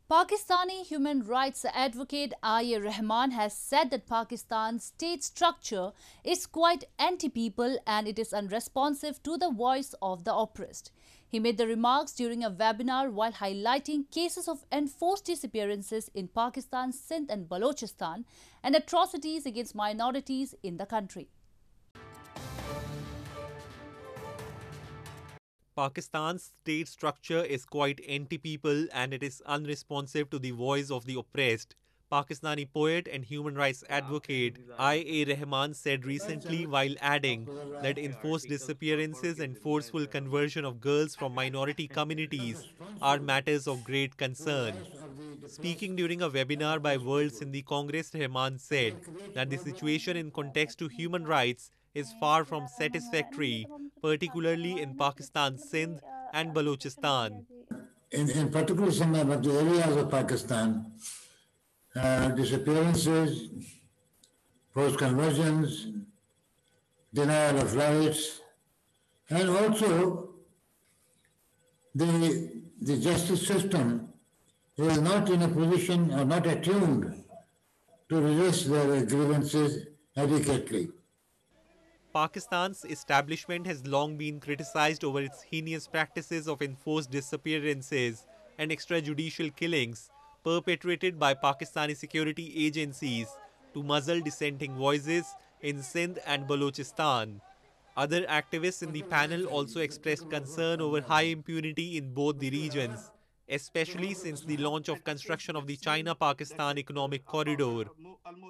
Pakistani human rights advocate A. Rahman has said that Pakistan's state structure is quite anti-people and it is unresponsive to the voice of the oppressed. He made the remarks during a webinar while highlighting cases of enforced disappearances in Pakistan, Sindh and Balochistan and atrocities against minorities in the country. Pakistan's state structure is quite anti-people and it is unresponsive to the voice of the oppressed, Pakistani poet and human rights advocate I.A. Rahman said recently, while adding that enforced disappearances and forceful conversion of girls from minority communities are matters of great concern. Speaking during a webinar by World Sindhi Congress, Rahman said that the situation in context to human rights is far from satisfactory, particularly in Pakistan, Sindh and Balochistan. In particular, some of the areas of Pakistan, disappearances, forced conversions, denial of rights, and also the justice system is not in a position or not attuned to redress their grievances adequately. Pakistan's establishment has long been criticized over its heinous practices of enforced disappearances and extrajudicial killings perpetrated by Pakistani security agencies to muzzle dissenting voices in Sindh and Balochistan. Other activists in the panel also expressed concern over high impunity in both the regions, especially since the launch of construction of the China-Pakistan Economic Corridor.